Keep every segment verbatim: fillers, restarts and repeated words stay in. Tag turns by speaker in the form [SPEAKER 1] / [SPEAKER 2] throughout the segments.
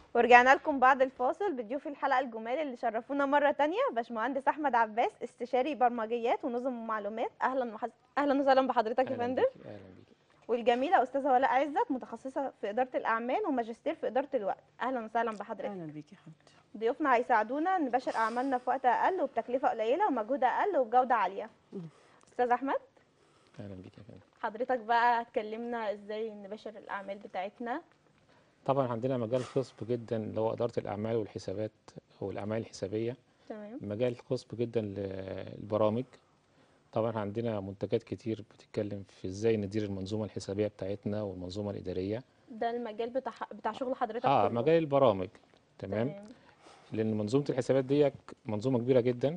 [SPEAKER 1] ورجعنا لكم بعد الفاصل بضيوف الحلقه الجمال اللي شرفونا مره تانية، باشمهندس احمد عباس، استشاري برمجيات ونظم ومعلومات. اهلا وحز... اهلا وسهلا بحضرتك يا
[SPEAKER 2] اهلا
[SPEAKER 1] فندم.
[SPEAKER 2] بيكي اهلا بيكي.
[SPEAKER 1] والجميله استاذه ولاء عزت، متخصصه في اداره الاعمال وماجستير في اداره الوقت. اهلا وسهلا بحضرتك.
[SPEAKER 3] اهلا بيكي يا حبيبتي.
[SPEAKER 1] ضيوفنا هيساعدونا نباشر اعمالنا في وقت اقل وبتكلفه قليله ومجهود اقل وبجوده عاليه. استاذ احمد،
[SPEAKER 2] اهلا بيكي يا فندم.
[SPEAKER 1] حضرتك بقى هتكلمنا ازاي نباشر الاعمال بتاعتنا.
[SPEAKER 2] طبعا عندنا مجال خصب جدا اللي هو اداره الاعمال والحسابات او الاعمال الحسابيه.
[SPEAKER 1] تمام.
[SPEAKER 2] مجال خصب جدا للبرامج. طبعا عندنا منتجات كتير بتتكلم في ازاي ندير المنظومه الحسابيه بتاعتنا والمنظومه الاداريه.
[SPEAKER 1] ده المجال بتاع بتاع شغل حضرتك
[SPEAKER 2] اه
[SPEAKER 1] كله.
[SPEAKER 2] مجال البرامج. تمام.
[SPEAKER 1] تمام.
[SPEAKER 2] لان منظومه الحسابات دي منظومه كبيره جدا،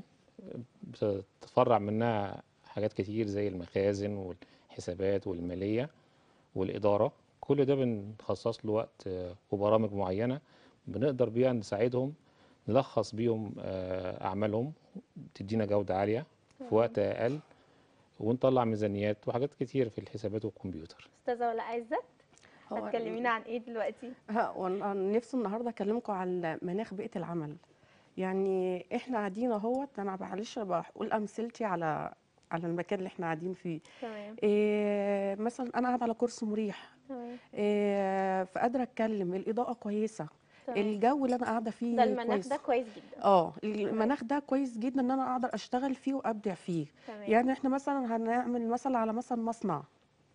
[SPEAKER 2] بتتفرع منها حاجات كتير زي المخازن والحسابات والماليه والإدارة. كل ده بنخصص له وقت آه، وبرامج معينة بنقدر بيها نساعدهم نلخص بيهم آه، أعمالهم، تدينا جودة عالية في وقت أقل، ونطلع ميزانيات وحاجات كتير في الحسابات والكمبيوتر.
[SPEAKER 1] استاذه ولاء عزت،
[SPEAKER 3] هو
[SPEAKER 1] هتكلمينا عن ايه دلوقتي؟
[SPEAKER 3] ها وانا نفسي النهارده اكلمكم عن مناخ بيئه العمل. يعني احنا قاعدين اهوت، انا معلش بقول امثلتي على على المكان اللي احنا قاعدين فيه.
[SPEAKER 1] تمام.
[SPEAKER 3] إيه مثلا انا قاعده على كرسي مريح،
[SPEAKER 1] تمام.
[SPEAKER 3] إيه فقادره اتكلم، الاضاءه كويسه،
[SPEAKER 1] تمام.
[SPEAKER 3] الجو اللي انا قاعده
[SPEAKER 1] ده
[SPEAKER 3] فيه
[SPEAKER 1] المناخ
[SPEAKER 3] كويس.
[SPEAKER 1] ده كويس جدا.
[SPEAKER 3] اه المناخ ده كويس جدا ان انا اقدر اشتغل فيه وابدع فيه.
[SPEAKER 1] تمام.
[SPEAKER 3] يعني احنا مثلا هنعمل مثلا على مثلا مصنع،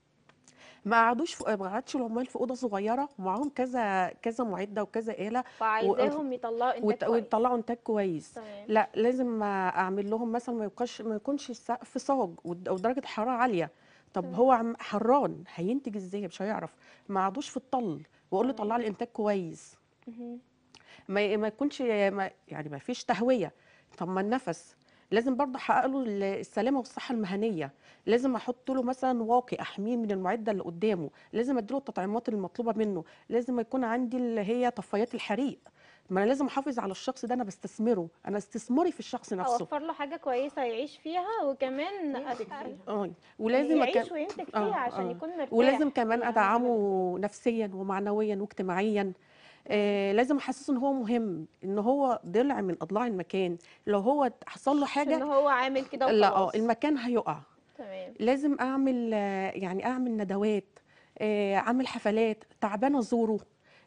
[SPEAKER 3] ما قعدوش في ما قعدش العمال في اوضه صغيره ومعاهم كذا كذا معده وكذا آلة و-
[SPEAKER 1] فعايزاهم يطلعوا انتاج
[SPEAKER 3] وت-
[SPEAKER 1] كويس.
[SPEAKER 3] ويطلعوا انتاج كويس.
[SPEAKER 1] تمام.
[SPEAKER 3] لا لازم اعمل لهم مثلا ما يبقاش ما يكونش السقف صاج ود- ودرجه حراره عاليه. طب
[SPEAKER 1] تمام.
[SPEAKER 3] هو عم- حران هينتج ازاي؟ مش هيعرف. ما قعدوش في الطل واقول له
[SPEAKER 1] تمام.
[SPEAKER 3] طلع لي انتاج كويس.
[SPEAKER 1] مهم.
[SPEAKER 3] ما ي- ما يكونش ما يعني ما فيش تهويه. طب ما النفس لازم برضه احقق له ال- السلامه والصحه المهنيه. لازم احط له مثلا واقي احميه من المعده اللي قدامه، لازم اديله التطعيمات المطلوبه منه، لازم يكون عندي اللي هي طفايات الحريق. ما انا لازم احافظ على الشخص ده، انا بستثمره، انا استثماري في الشخص نفسه.
[SPEAKER 1] اوفر له حاجه كويسه يعيش فيها وكمان
[SPEAKER 3] ينتج
[SPEAKER 1] أ-
[SPEAKER 3] فيها اه
[SPEAKER 1] يعني
[SPEAKER 3] ولازم أكم...
[SPEAKER 1] يعيش وينتج
[SPEAKER 3] اه
[SPEAKER 1] فيها عشان
[SPEAKER 3] اه
[SPEAKER 1] يكون مرتاح
[SPEAKER 3] ولازم
[SPEAKER 1] في
[SPEAKER 3] كمان
[SPEAKER 1] العمل اللي هو بيعمله.
[SPEAKER 3] ادعمه نفسيا ومعنويا واجتماعيا.
[SPEAKER 1] تمام.
[SPEAKER 3] آه لازم احسسه ان هو مهم، ان هو ضلع من اضلاع المكان. لو هو حصل له
[SPEAKER 1] مش ان
[SPEAKER 3] حاجه
[SPEAKER 1] هو عامل كده
[SPEAKER 3] لا اه
[SPEAKER 1] وخلاص.
[SPEAKER 3] المكان هيقع.
[SPEAKER 1] تمام.
[SPEAKER 3] لازم اعمل آه يعني اعمل ندوات، آه اعمل حفلات تعبانه ازوره.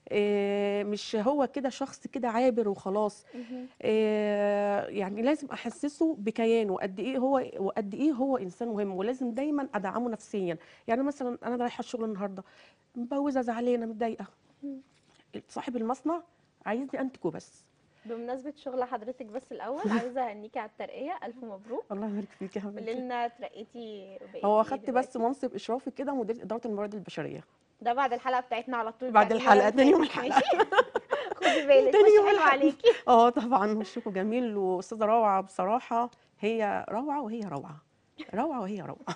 [SPEAKER 3] آه مش هو كده شخص كده عابر وخلاص.
[SPEAKER 1] مهم.
[SPEAKER 3] آه يعني لازم احسسه بكيانه قد ايه هو وقد ايه هو انسان مهم، ولازم دايما ادعمه نفسيا. يعني مثلا انا رايحه الشغل النهارده مبوزه زعلانه متضايقه،
[SPEAKER 1] مم.
[SPEAKER 3] صاحب المصنع عايزني انتجه بس.
[SPEAKER 1] بمناسبة شغل حضرتك، بس الأول عايزة أهنيكي على الترقية، ألف مبروك.
[SPEAKER 3] الله يبارك فيك يا
[SPEAKER 1] قولي
[SPEAKER 3] حبيبتي.
[SPEAKER 1] لنا اترقيتي بقيتي
[SPEAKER 3] هو
[SPEAKER 1] ايه
[SPEAKER 3] اخدت بس
[SPEAKER 1] دلوقتي؟
[SPEAKER 3] منصب اشرافي كده مدير اداره الموارد البشريه.
[SPEAKER 1] ده بعد الحلقة بتاعتنا على طول
[SPEAKER 3] بعد
[SPEAKER 1] بتاعت المرة
[SPEAKER 3] الحلقه
[SPEAKER 1] اللي
[SPEAKER 3] تاني يوم
[SPEAKER 1] فاتت،
[SPEAKER 3] الحلقه.
[SPEAKER 1] ماشي؟ خدي بالك
[SPEAKER 3] تاني
[SPEAKER 1] وش
[SPEAKER 3] يوم
[SPEAKER 1] حلو
[SPEAKER 3] الحلقه.
[SPEAKER 1] عليكي.
[SPEAKER 3] اه طبعا وشكوا جميل، واستاذه روعه بصراحه، هي روعه وهي روعه، روعه وهي روعه.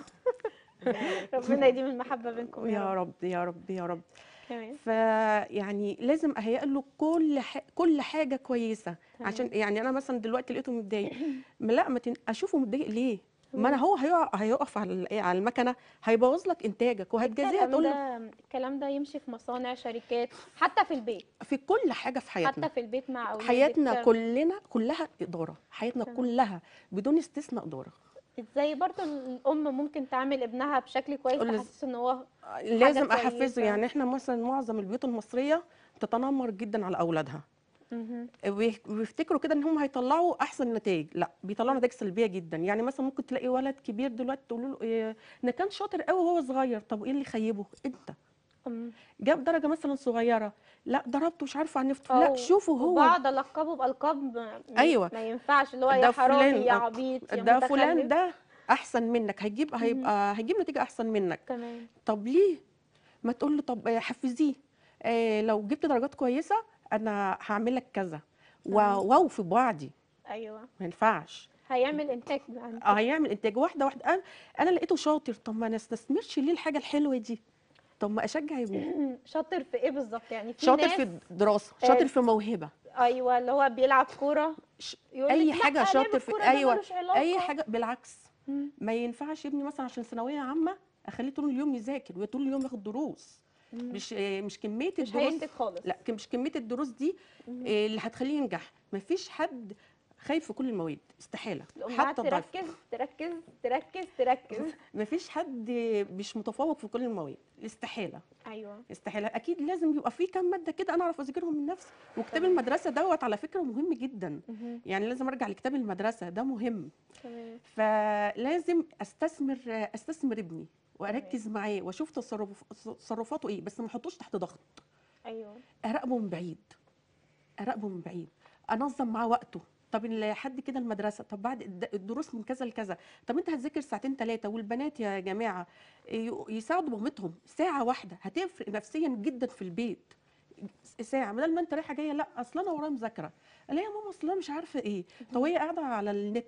[SPEAKER 1] ربنا يديم المحبة بينكم يا رب.
[SPEAKER 3] يا رب يا رب يا رب.
[SPEAKER 1] كمان.
[SPEAKER 3] فيعني لازم اهيئ له كل ح... كل حاجه كويسه. عشان
[SPEAKER 1] تمام.
[SPEAKER 3] يعني انا مثلا دلوقتي لقيته متضايق، ما لا ما تن... اشوفه متضايق ليه؟ ما انا
[SPEAKER 1] تمام.
[SPEAKER 3] هو هيقع هيقف على ال- على المكنه، هيبوظ لك انتاجك وهتجازيه
[SPEAKER 1] الكلام
[SPEAKER 3] تقول له.
[SPEAKER 1] ده الكلام ده يمشي في مصانع، شركات، حتى في البيت.
[SPEAKER 3] في كل حاجه في حياتنا،
[SPEAKER 1] حتى في البيت مع
[SPEAKER 3] حياتنا
[SPEAKER 1] أولادك.
[SPEAKER 3] كلنا كلها اداره، حياتنا
[SPEAKER 1] تمام.
[SPEAKER 3] كلها بدون استثناء اداره.
[SPEAKER 1] ازاي برضو الأم ممكن تعامل ابنها بشكل كويس
[SPEAKER 3] لز-
[SPEAKER 1] تحسسه ان هو حاجة
[SPEAKER 3] لازم احفزه.
[SPEAKER 1] كويسة؟
[SPEAKER 3] يعني احنا مثلا معظم البيوت المصريه تتنمر جدا على اولادها،
[SPEAKER 1] مهم.
[SPEAKER 3] وبي- وبيفتكروا كده ان هم هيطلعوا احسن نتائج. لا بيطلعوا نتائج سلبيه جدا. يعني مثلا ممكن تلاقي ولد كبير دلوقتي تقول له إيه، ده كان شاطر قوي وهو صغير، طب ايه اللي خيبه؟ انت
[SPEAKER 1] أم.
[SPEAKER 3] جاب درجه مثلا صغيره، لا ضربته مش عارفه عن نفسه، لا
[SPEAKER 1] او
[SPEAKER 3] شوفوا هو.
[SPEAKER 1] وبعض القبه بالقاب م-
[SPEAKER 3] ايوه
[SPEAKER 1] ما ينفعش، اللي هو يا
[SPEAKER 3] ده
[SPEAKER 1] حرامي
[SPEAKER 3] فلان
[SPEAKER 1] يا
[SPEAKER 3] آه،
[SPEAKER 1] عبيط يا
[SPEAKER 3] ده فلان
[SPEAKER 1] متخلف.
[SPEAKER 3] ده احسن منك، هيجيب
[SPEAKER 1] مهم.
[SPEAKER 3] هيبقى هيجيب نتيجه احسن منك.
[SPEAKER 1] تمام.
[SPEAKER 3] طب ليه ما تقول له طب آه، حفزيه، آه لو جبت درجات كويسه انا هعمل لك كذا و-
[SPEAKER 1] تمام.
[SPEAKER 3] واوفي بوعدي.
[SPEAKER 1] ايوه.
[SPEAKER 3] ما ينفعش.
[SPEAKER 1] هيعمل انتاج عن
[SPEAKER 3] اه
[SPEAKER 1] كده.
[SPEAKER 3] هيعمل انتاج واحده واحده. انا انا لقيته شاطر، طب ما انا استثمرش ليه الحاجه الحلوه دي؟ طب ما اشجع ابني.
[SPEAKER 1] شاطر في ايه بالظبط؟ يعني في
[SPEAKER 3] شاطر
[SPEAKER 1] ناس
[SPEAKER 3] في الدراسه،
[SPEAKER 1] آه،
[SPEAKER 3] شاطر في موهبه،
[SPEAKER 1] ايوه اللي هو بيلعب كوره
[SPEAKER 3] ش...
[SPEAKER 1] يقول لك
[SPEAKER 3] اي حاجه
[SPEAKER 1] لا، لعب
[SPEAKER 3] شاطر في،
[SPEAKER 1] الكوره ده
[SPEAKER 3] ايوه
[SPEAKER 1] ملوش
[SPEAKER 3] اي
[SPEAKER 1] علاقه.
[SPEAKER 3] حاجه. بالعكس
[SPEAKER 1] مم.
[SPEAKER 3] ما ينفعش ابني مثلا عشان ثانويه عامه اخليه طول اليوم يذاكر وطول اليوم ياخد دروس.
[SPEAKER 1] مهم.
[SPEAKER 3] مش آه، مش كميه
[SPEAKER 1] مش
[SPEAKER 3] الدروس.
[SPEAKER 1] هينتج خالص.
[SPEAKER 3] لا ك- مش كميه الدروس دي
[SPEAKER 1] مهم.
[SPEAKER 3] آه، اللي هتخليه ينجح. مفيش حد خايف في كل المواد، استحاله.
[SPEAKER 1] الامهات
[SPEAKER 3] حتى الضعيف،
[SPEAKER 1] تركز تركز تركز تركز.
[SPEAKER 3] مفيش حد مش متفوق في كل المواد، استحاله.
[SPEAKER 1] ايوه.
[SPEAKER 3] استحاله، اكيد لازم يبقى في كام ماده كده انا اعرف اذاكرهم من نفسي. وكتاب
[SPEAKER 1] تمام.
[SPEAKER 3] المدرسه دوت على فكره مهم جدا،
[SPEAKER 1] مهم.
[SPEAKER 3] يعني لازم ارجع لكتاب المدرسه ده مهم.
[SPEAKER 1] تمام.
[SPEAKER 3] فلازم استثمر استثمر ابني واركز معاه واشوف تصرف تصرفاته ايه، بس ما احطوش تحت ضغط.
[SPEAKER 1] ايوه.
[SPEAKER 3] اراقبه من بعيد، اراقبه من بعيد، انظم معاه وقته. طب لحد كده المدرسه، طب بعد الد- الدروس من كذا لكذا، طب انت هتذاكر ساعتين ثلاثه. والبنات يا جماعه ي- يساعدوا مامتهم ساعه واحده هتفرق نفسيا جدا في البيت. ساعه بدل ما انت رايحه جايه، لا اصل انا ورايا مذاكره، لا يا ماما اصل انا مش عارفه ايه، طب هي قاعده على النت.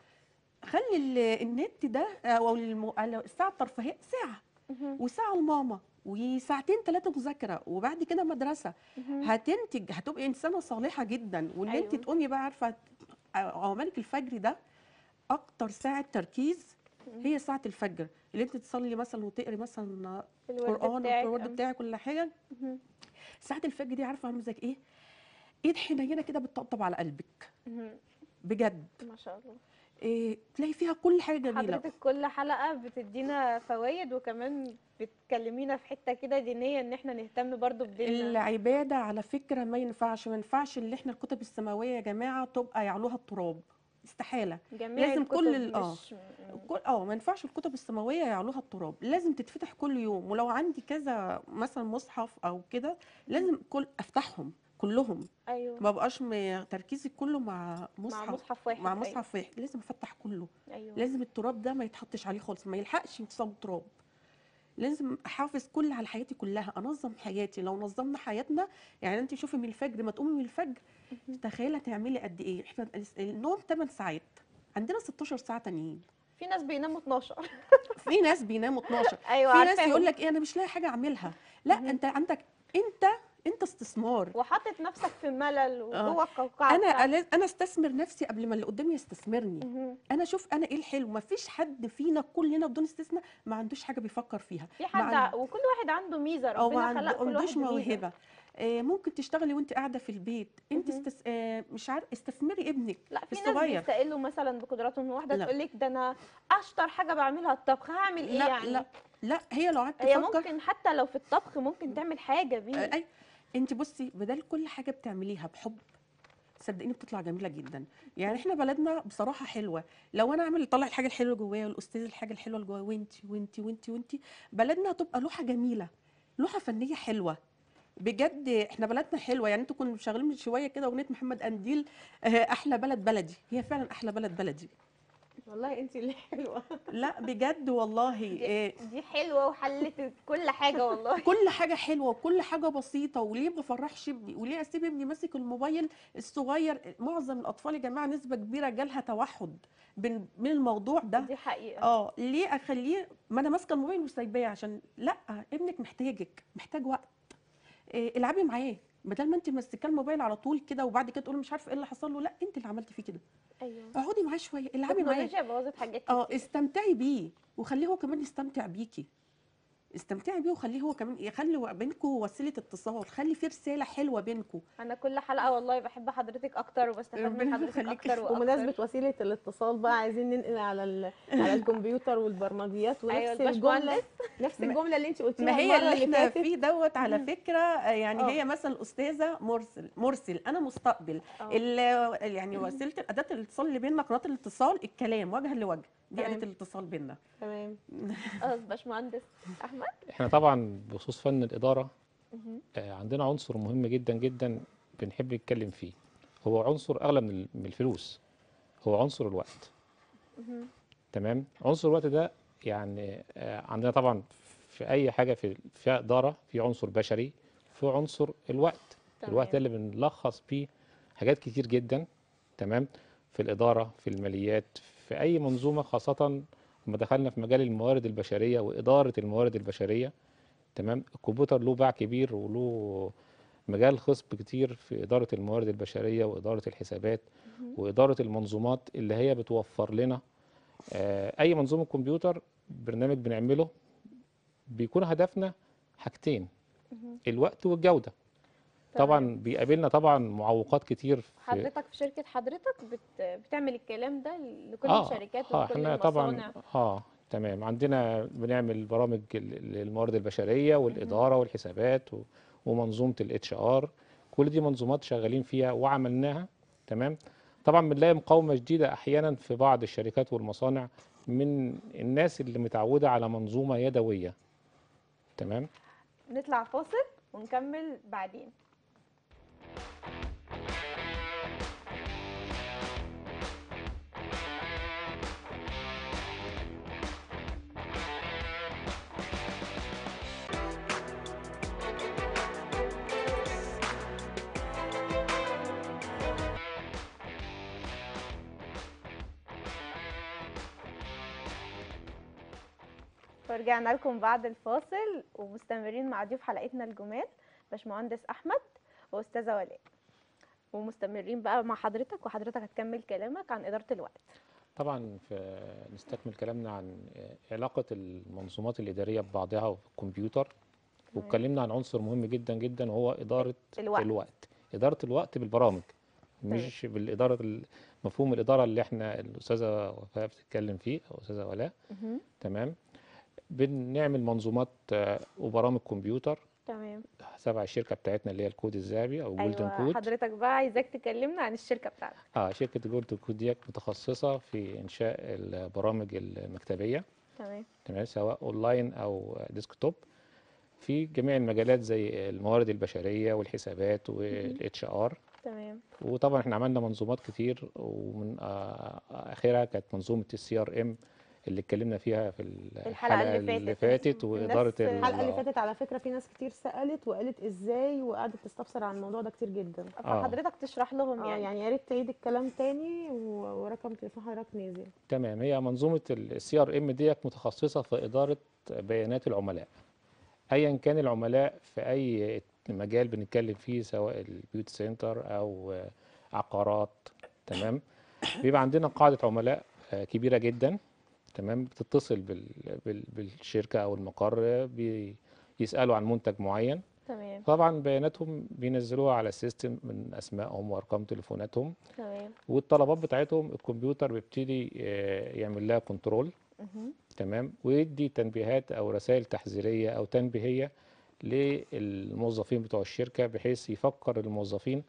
[SPEAKER 3] خلي ال- النت ده او الم- الساعه الترفيهيه ساعه،
[SPEAKER 1] مهم.
[SPEAKER 3] وساعه لماما، وساعتين ثلاثه مذاكره، وبعد كده مدرسه.
[SPEAKER 1] مهم.
[SPEAKER 3] هتنتج، هتبقي انسانه صالحه جدا. وان انت
[SPEAKER 1] أيوة.
[SPEAKER 3] تقومي بقى عارفه عملك الفجر ده اكتر ساعه تركيز هي ساعه الفجر، اللي انت تصلي مثلا وتقري مثلا
[SPEAKER 1] الورد
[SPEAKER 3] قران
[SPEAKER 1] بتاعك
[SPEAKER 3] والورد
[SPEAKER 1] أم.
[SPEAKER 3] بتاعك كل حاجه.
[SPEAKER 1] مهم.
[SPEAKER 3] ساعه الفجر دي عارفه عامله زي ايه؟ ايد حنينه كده بتطبطب على قلبك
[SPEAKER 1] مهم.
[SPEAKER 3] بجد.
[SPEAKER 1] ما شاء الله.
[SPEAKER 3] إيه، تلاقي فيها كل حاجه جميله.
[SPEAKER 1] حضرتك كل حلقة بتدينا فوائد، وكمان بتكلمينا في حتة كده دينية ان احنا نهتم برضو بديننا.
[SPEAKER 3] العباده على فكره ما ينفعش ما ينفعش اللي احنا الكتب السماويه يا جماعه تبقى يعلوها التراب، استحاله.
[SPEAKER 1] جميع
[SPEAKER 3] لازم
[SPEAKER 1] الكتب
[SPEAKER 3] كل ال- اه
[SPEAKER 1] مش م-
[SPEAKER 3] كل اه ما ينفعش الكتب السماويه يعلوها التراب، لازم تتفتح كل يوم. ولو عندي كذا مثلا مصحف او كده لازم كل افتحهم كلهم،
[SPEAKER 1] ايوه.
[SPEAKER 3] ما بقاش م- تركيزي كله مع
[SPEAKER 1] مع
[SPEAKER 3] مصحف
[SPEAKER 1] مصحف واحد.
[SPEAKER 3] مع
[SPEAKER 1] أيوة.
[SPEAKER 3] مصحف واحد، لازم افتح كله.
[SPEAKER 1] ايوه.
[SPEAKER 3] لازم التراب ده ما يتحطش عليه خالص، ما يلحقش يوصل تراب. لازم احافظ كل على حياتي كلها، انظم حياتي. لو نظمنا حياتنا، يعني انت شوفي من الفجر ما تقومي من الفجر، تخيلي هتعملي قد ايه. احنا النوم ثماني ساعات، عندنا ستاشر ساعه تانيين.
[SPEAKER 1] في ناس بيناموا اتناشر.
[SPEAKER 3] في ناس بيناموا اتناشر.
[SPEAKER 1] ايوه
[SPEAKER 3] في ناس
[SPEAKER 1] عارفاهم.
[SPEAKER 3] يقول لك ايه، انا مش لاقي حاجه اعملها. لا،
[SPEAKER 1] مهم.
[SPEAKER 3] انت عندك، انت انت استثمار.
[SPEAKER 1] وحاطط نفسك في ملل
[SPEAKER 3] آه.
[SPEAKER 1] وجوه القوقعة
[SPEAKER 3] انا
[SPEAKER 1] بتاعتك.
[SPEAKER 3] انا استثمر نفسي قبل ما اللي قدامي يستثمرني.
[SPEAKER 1] مهم.
[SPEAKER 3] انا اشوف انا ايه الحلو. ما فيش حد فينا كلنا بدون استثناء ما عندوش حاجه بيفكر فيها.
[SPEAKER 1] في
[SPEAKER 3] ما
[SPEAKER 1] حد
[SPEAKER 3] عند...
[SPEAKER 1] ع- وكل واحد عنده ميزة،
[SPEAKER 3] او ما
[SPEAKER 1] ربنا خلق كل
[SPEAKER 3] عندوش
[SPEAKER 1] واحد بميزة.
[SPEAKER 3] موهبه. آه، ممكن تشتغلي وانت قاعده في البيت. انت
[SPEAKER 1] مهم.
[SPEAKER 3] استس... آه، مش عارف، استثمري ابنك
[SPEAKER 1] لا، في ناس
[SPEAKER 3] الصغير.
[SPEAKER 1] بيستقلوا مثلا بقدراتهم. واحده
[SPEAKER 3] لا.
[SPEAKER 1] تقول لك ده انا اشطر حاجه بعملها الطبخ، هعمل ايه
[SPEAKER 3] لا
[SPEAKER 1] يعني؟
[SPEAKER 3] لا لا، هي لو قعدت
[SPEAKER 1] هي
[SPEAKER 3] تفكر.
[SPEAKER 1] ممكن حتى لو في الطبخ ممكن تعمل حاجه
[SPEAKER 3] آه،
[SPEAKER 1] بيه.
[SPEAKER 3] اي، انت بصي بدل كل حاجه بتعمليها بحب، صدقيني بتطلع جميله جدا. يعني احنا بلدنا بصراحه حلوه. لو انا اعمل اطلع الحاجه الحلوه جوايا والاستاذ الحاجه الحلوه اللي جوايا، وانتي وانتي وانتي وانتي، بلدنا هتبقى لوحه جميله، لوحه فنيه حلوه. بجد احنا بلدنا حلوه. يعني انتوا كنتوا شغالين من شويه كده اغنيه محمد قنديل، آه، احلى بلد بلدي. هي فعلا احلى بلد بلدي.
[SPEAKER 1] والله انت اللي حلوه.
[SPEAKER 3] لا بجد والله.
[SPEAKER 1] دي,
[SPEAKER 3] آه،
[SPEAKER 1] دي حلوه وحلت كل حاجه والله.
[SPEAKER 3] كل حاجه حلوه وكل حاجه بسيطه. وليه ما افرحش ابني؟ وليه اسيب ابني ماسك الموبايل الصغير؟ معظم الاطفال يا جماعه نسبه كبيره جالها توحد من من الموضوع ده.
[SPEAKER 1] دي حقيقه.
[SPEAKER 3] اه، ليه اخليه ما انا ماسكه الموبايل وسايباه؟ عشان لا، ابنك محتاجك، محتاج وقت. إيه، العبي معاه بدل ما انت ماسكه الموبايل على طول كده، وبعد كده تقولي مش عارفه ايه اللي حصل له. لا، انت اللي عملتي فيه كده.
[SPEAKER 1] ايوه.
[SPEAKER 3] اقعدي معاه شويه، العبي معاه.
[SPEAKER 1] التكنولوجيا بوظت حاجات
[SPEAKER 3] اه،
[SPEAKER 1] كتير.
[SPEAKER 3] استمتعي بيه وخليه هو كمان يستمتع بيكي. استمتعي بيه وخليه هو كمان يخلي بينكم وسيله اتصال، خلي في رساله حلوه بينكم.
[SPEAKER 1] انا كل حلقه والله بحب حضرتك اكتر وبستفاد من
[SPEAKER 3] ربنا
[SPEAKER 1] حضرتك
[SPEAKER 3] يخليكي.
[SPEAKER 1] اكتر واكتر.
[SPEAKER 4] بمناسبة وسيلة الاتصال بقى، عايزين ننقل على ال... على الكمبيوتر والبرمجيات،
[SPEAKER 1] ايوه
[SPEAKER 4] ونفس
[SPEAKER 1] الباشمهندس.
[SPEAKER 4] الجملة نفس الجملة اللي انت قلتيها
[SPEAKER 3] ما هي
[SPEAKER 4] المرة
[SPEAKER 3] اللي
[SPEAKER 4] اللي
[SPEAKER 3] احنا
[SPEAKER 4] فاتت.
[SPEAKER 3] فيه دوت على فكره. آه، يعني
[SPEAKER 4] آه.
[SPEAKER 3] هي مثلا الاستاذه مرسل مرسل انا مستقبل.
[SPEAKER 1] اه.
[SPEAKER 3] ال- يعني وسيله اداه الاتصال اللي بيننا، قناه الاتصال، الكلام وجها لوجه، دي
[SPEAKER 1] تمام.
[SPEAKER 3] اداه الاتصال بيننا.
[SPEAKER 4] تمام.
[SPEAKER 1] اه باشمهندس احمد.
[SPEAKER 2] احنا طبعا بخصوص فن الإدارة
[SPEAKER 1] مهم.
[SPEAKER 2] آه، عندنا عنصر مهم جدا جدا بنحب نتكلم فيه. هو عنصر أغلى من ال- من الفلوس، هو عنصر الوقت.
[SPEAKER 1] مهم.
[SPEAKER 2] تمام. عنصر الوقت ده يعني آه، عندنا طبعا في أي حاجة في فيها إدارة في عنصر بشري، في عنصر الوقت. الوقت ده
[SPEAKER 1] تمام.
[SPEAKER 2] اللي بنلخص بيه حاجات كتير جدا. تمام. في الإدارة، في الماليات، في أي منظومة، خاصة لما دخلنا في مجال الموارد البشرية وإدارة الموارد البشرية. تمام. الكمبيوتر له باع كبير وله مجال خصب كتير في إدارة الموارد البشرية وإدارة الحسابات
[SPEAKER 1] مهم.
[SPEAKER 2] وإدارة المنظومات اللي هي بتوفر لنا آه، أي منظومة كمبيوتر. برنامج بنعمله بيكون هدفنا حاجتين:
[SPEAKER 1] مهم.
[SPEAKER 2] الوقت والجوده.
[SPEAKER 1] تمام.
[SPEAKER 2] طبعا بيقابلنا طبعا معوقات كتير في
[SPEAKER 1] حضرتك في شركة حضرتك بت... بتعمل الكلام ده لكل
[SPEAKER 2] اه
[SPEAKER 1] الشركات
[SPEAKER 2] اه
[SPEAKER 1] ولكل
[SPEAKER 2] احنا طبعا
[SPEAKER 1] المصانع؟
[SPEAKER 2] اه تمام، عندنا بنعمل برامج ال- للموارد البشريه
[SPEAKER 1] مهم.
[SPEAKER 2] والاداره والحسابات و- ومنظومه الاتش ار. كل دي منظومات شغالين فيها وعملناها. تمام. طبعا بنلاقي مقاومه شديده احيانا في بعض الشركات والمصانع من الناس اللي متعوده على منظومه يدويه. تمام.
[SPEAKER 1] نطلع فاصل ونكمل بعدين. ورجعنا لكم بعد الفاصل ومستمرين مع ضيوف حلقتنا الجمال باشمهندس احمد واستاذه ولاء، ومستمرين بقى مع حضرتك، وحضرتك هتكمل كلامك عن اداره الوقت.
[SPEAKER 2] طبعا في نستكمل كلامنا عن علاقه المنظومات الاداريه ببعضها وفي الكمبيوتر،
[SPEAKER 1] تمام.
[SPEAKER 2] واتكلمنا عن عنصر مهم جدا جدا وهو اداره
[SPEAKER 1] الوقت.
[SPEAKER 2] الوقت. اداره الوقت بالبرامج، مش بالاداره ال- مفهوم الاداره اللي احنا الاستاذه وفاء بتتكلم فيه او استاذه ولاء.
[SPEAKER 1] مهم.
[SPEAKER 2] تمام. بنعمل منظومات آه، وبرامج كمبيوتر
[SPEAKER 1] تمام.
[SPEAKER 2] تبع الشركه بتاعتنا اللي هي الكود الذهبي او جولدن
[SPEAKER 1] ايوه،
[SPEAKER 2] كود.
[SPEAKER 1] حضرتك بقى عايزاك تكلمنا عن الشركه بتاعتك.
[SPEAKER 2] اه شركه جولدن كود دي متخصصه في انشاء البرامج المكتبيه.
[SPEAKER 1] تمام.
[SPEAKER 2] تمام، سواء اونلاين او ديسكتوب، في جميع المجالات زي الموارد البشريه والحسابات والاتش ار.
[SPEAKER 1] تمام.
[SPEAKER 2] وطبعا احنا عملنا منظومات كتير، ومن آه، اخرها كانت منظومه السي ار ام اللي اتكلمنا فيها في
[SPEAKER 1] الحلقة
[SPEAKER 2] الحلقه
[SPEAKER 1] اللي
[SPEAKER 2] اللي
[SPEAKER 1] فاتت.
[SPEAKER 2] فاتت،
[SPEAKER 1] الناس-
[SPEAKER 2] واداره ال-
[SPEAKER 4] الحلقه اللي فاتت على فكره في ناس كتير سالت وقالت ازاي وقعدت تستفسر عن الموضوع ده كتير جدا.
[SPEAKER 2] آه.
[SPEAKER 1] فحضرتك تشرح لهم
[SPEAKER 4] اه
[SPEAKER 1] يعني.
[SPEAKER 4] يعني يا ريت تعيد الكلام تاني و- ورقم تليفون حضرتك نازل.
[SPEAKER 2] تمام. هي منظومه السي ار ام ديت متخصصه في اداره بيانات العملاء، ايا كان العملاء في اي مجال بنتكلم فيه، سواء البيوت سنتر او آه، عقارات. تمام. بيبقى عندنا قاعده عملاء آه، كبيره جدا. تمام. بتتصل بال... بال... بالشركه او المقر، بيسالوا عن منتج معين.
[SPEAKER 1] تمام.
[SPEAKER 2] طبعا بياناتهم بينزلوها على السيستم من اسمائهم وارقام تليفوناتهم،
[SPEAKER 1] تمام.
[SPEAKER 2] والطلبات بتاعتهم الكمبيوتر بيبتدي آه، يعمل لها كنترول.
[SPEAKER 1] مهم.
[SPEAKER 2] تمام. ويدي تنبيهات او رسائل تحذيريه او تنبيهيه للموظفين بتوع الشركه، بحيث يفكر الموظفين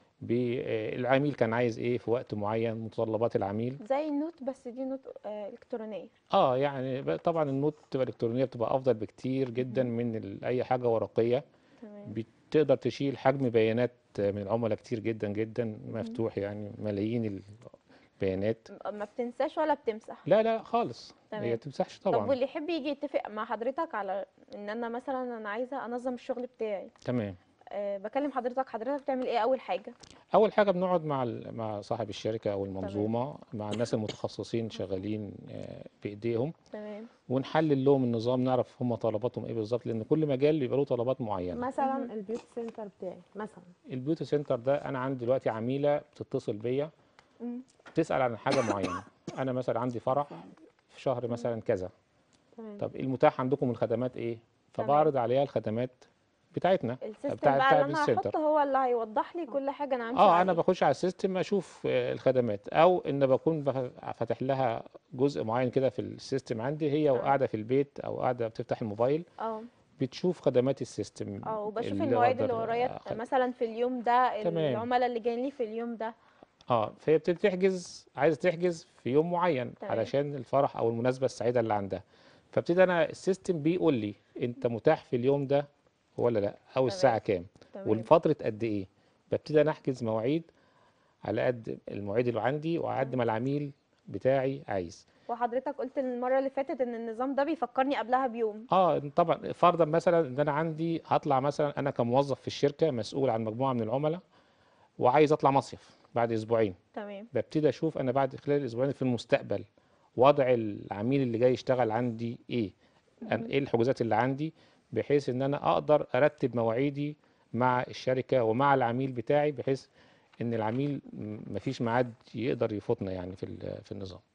[SPEAKER 2] بالعميل كان عايز ايه في وقت معين، متطلبات العميل.
[SPEAKER 1] زي النوت بس دي نوت آه، الكترونيه.
[SPEAKER 2] اه يعني ب- طبعا النوت بتبقى الكترونيه، بتبقى افضل بكتير جدا من ال- اي حاجه ورقيه.
[SPEAKER 1] تمام.
[SPEAKER 2] بتقدر تشيل حجم بيانات من العملاء كتير جدا جدا مفتوح، يعني ملايين البيانات.
[SPEAKER 1] م- ما بتنساش ولا بتمسح؟
[SPEAKER 2] لا لا خالص،
[SPEAKER 1] تمام.
[SPEAKER 2] هي تمسحش
[SPEAKER 1] طب
[SPEAKER 2] طبعا.
[SPEAKER 1] واللي يحب يجي يتفق مع حضرتك على ان انا مثلا انا عايزه انظم الشغل بتاعي،
[SPEAKER 2] تمام.
[SPEAKER 1] أه بكلم حضرتك، حضرتك بتعمل ايه اول حاجه؟
[SPEAKER 2] اول حاجه بنقعد مع ال- مع صاحب الشركه او المنظومه، مع الناس المتخصصين شغالين آه، بايديهم،
[SPEAKER 1] تمام.
[SPEAKER 2] ونحلل لهم النظام، نعرف هم طلباتهم ايه بالظبط، لان كل مجال بيبقى له طلبات معينه.
[SPEAKER 4] مثلا البيوت سنتر بتاعي مثلا
[SPEAKER 2] البيوتي سنتر ده انا عندي دلوقتي عميله بتتصل بيا
[SPEAKER 1] مم.
[SPEAKER 2] تسال عن حاجه معينه. انا مثلا عندي فرح في شهر مثلا كذا،
[SPEAKER 4] تمام.
[SPEAKER 2] طب المتاح عندكم من الخدمات ايه؟ فبعرض عليها الخدمات بتاعتنا،
[SPEAKER 1] السيستم
[SPEAKER 2] بتاع
[SPEAKER 1] بقى
[SPEAKER 2] بتاع
[SPEAKER 1] اللي انا
[SPEAKER 2] السنتر.
[SPEAKER 1] هحطه هو اللي هيوضح لي كل حاجه انا همشي
[SPEAKER 2] اه
[SPEAKER 1] عليه.
[SPEAKER 2] انا بخش على السيستم اشوف آه، الخدمات، او ان بكون بف- فاتح لها جزء معين كده في السيستم عندي، هي وقاعده في البيت او قاعده بتفتح الموبايل
[SPEAKER 1] اه
[SPEAKER 2] بتشوف خدمات السيستم
[SPEAKER 1] اه وبشوف
[SPEAKER 2] اللي
[SPEAKER 1] المواعيد اللي
[SPEAKER 2] أقدر
[SPEAKER 1] ورايا
[SPEAKER 2] أخد-
[SPEAKER 1] مثلا في اليوم ده،
[SPEAKER 2] تمام.
[SPEAKER 1] العملاء اللي جايين لي في اليوم ده.
[SPEAKER 2] اه فهي بتبتدي تحجز، عايزه تحجز في يوم معين
[SPEAKER 1] تمام.
[SPEAKER 2] علشان الفرح او المناسبه السعيده اللي عندها. فابتدي انا السيستم بيقول لي انت متاح في اليوم ده ولا لا، او الساعه كام،
[SPEAKER 1] تمام.
[SPEAKER 2] والفتره قد ايه. ببتدي انا احجز مواعيد على قد المواعيد اللي عندي وعلى قد ما العميل بتاعي عايز.
[SPEAKER 1] وحضرتك قلت المره اللي فاتت ان النظام ده بيفكرني قبلها بيوم.
[SPEAKER 2] اه طبعا، فرضا مثلا ان انا عندي هطلع مثلا، انا كموظف في الشركه مسؤول عن مجموعه من العملاء وعايز اطلع مصيف بعد اسبوعين.
[SPEAKER 1] تمام.
[SPEAKER 2] ببتدي اشوف انا بعد خلال الاسبوعين في المستقبل وضع العميل اللي جاي يشتغل عندي ايه، أنا ايه الحجوزات اللي عندي، بحيث ان انا اقدر ارتب مواعيدي مع الشركه ومع العميل بتاعي، بحيث ان العميل م- مفيش ميعاد يقدر يفوتنا يعني في ال- في النظام.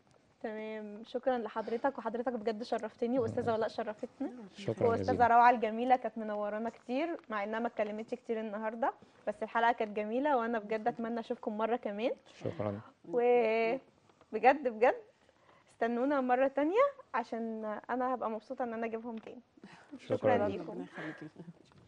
[SPEAKER 1] تمام، شكرا لحضرتك، وحضرتك بجد شرفتني، واستاذه ولاء شرفتني،
[SPEAKER 2] شكرا
[SPEAKER 1] واستاذه
[SPEAKER 2] جزيلا.
[SPEAKER 1] روعه الجميله كانت منورانا كتير مع انها ما اتكلمتش كتير النهارده، بس الحلقه كانت جميله، وانا بجد اتمنى اشوفكم مره كمان.
[SPEAKER 2] شكرا.
[SPEAKER 1] وبجد بجد استنونا مره تانية عشان انا هبقى مبسوطه ان انا اجيبهم تاني. شكرا
[SPEAKER 2] شكرا.
[SPEAKER 1] ليكم.
[SPEAKER 3] ربنا يخليكي.